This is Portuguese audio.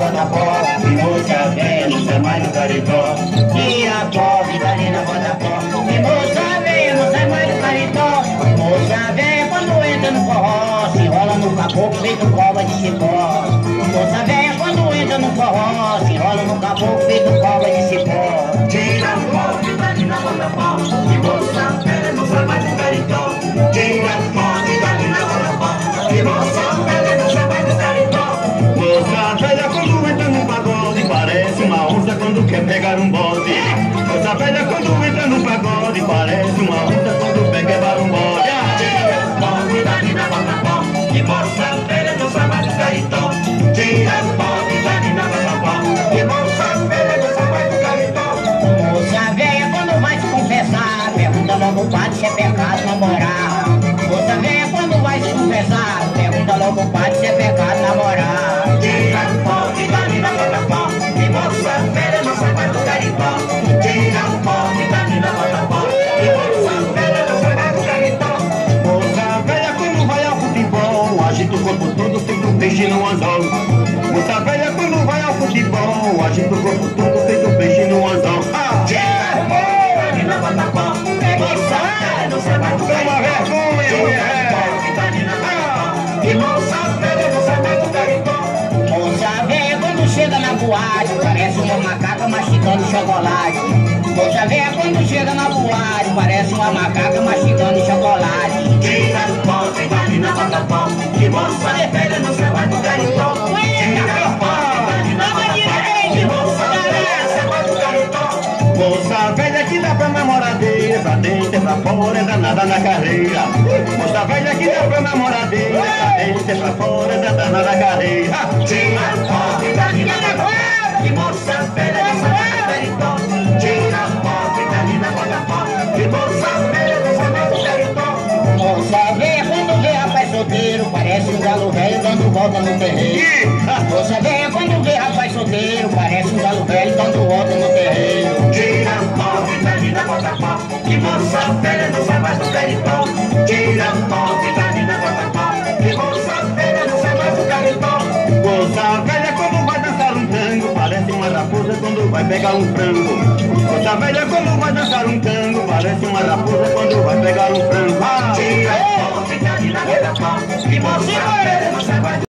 bota pó, e moça velha não sai mais do caritó. E a pobre dali na bota pó, e moça velha não sai mais do caritó. Moça velha quando entra no forró, se enrola no caboclo feito cobra de cipó. Moça velha quando entra no forró, se enrola no caboclo feito cobra de cipó. Tira a pobre dali na bota pó, e moça velha não sai mais do caritó. Tira a pobre dali na bota pó, e moça velha não sai mais do caritó. Moça velha quando entra no pagode, parece uma onça quando quer pegar um bode. Moça velha quando entra no pagode, parece uma onça quando quer pegar um bode. Tira a pobre dali na bota pó, e moça velha não sai mais do caritó. Tira a pobre dali na bota pó, e moça velha não sai mais do caritó. Moça velha quando vai se confessar, pergunta logo o padre se é pecado namorar. Moça velha quando vai se confessar, pergunta logo o padre se é pecado namorar. Tira a pobre dali na bota pó, e moça velha não sai mais do caritó. Tira a pobre dali na bota pó, e moça velha não sai mais do caritó. Moça velha quando vai ao futebol, agita o corpo todo feito um peixe no anzol. Moça velha quando vai ao futebol, agita o corpo todo feito um peixe no anzol. Tira a pobre dali na bota pó, e moça velha não sai mais do caritó. Toma vergonha, Tira a mulher! pobre dali na bota pó, e moça velha não sai mais do caritó. Moça velha quando chega na boate, parece uma macaca mastigando chocolate. Moça velha quando chega na boate, parece uma macaca mastigando chocolate. Tira a pobre dali na bota pó, e moça velha não sai mais do caritó. Tira a pobre dali na bota pó, e moça velha não sai mais do caritó. Moça velha que dá pra namoradeira, pra dentro e pra fora, é danada na carreira. Moça velha que dá pra namoradeira, pra dentro e pra fora, é danada na carreira. Tira a pobre dali na bota pó, e moça velha não sai mais do caritó. Tira a pobre dali na bota pó, e moça velha não sai mais do caritó. Moça velha quando vê rapaz solteiro, parece um galo velho dando volta no terreiro. Moça velha quando vê rapaz solteiro, parece um galo velho dando volta no terreiro. Tira a pobre dali na bota pó, e moça velha não sai mais do caritó. Tira a pobre dali na bota pó, e moça velha não sai mais do caritó. Moça velha quando vai dançar um tango, parece uma raposa quando vai pegar um frango. Moça velha quando vai dançar um tango, parece uma raposa quando vai pegar um frango. Tira a pobre dali na bota pó, e moça velha não sai mais do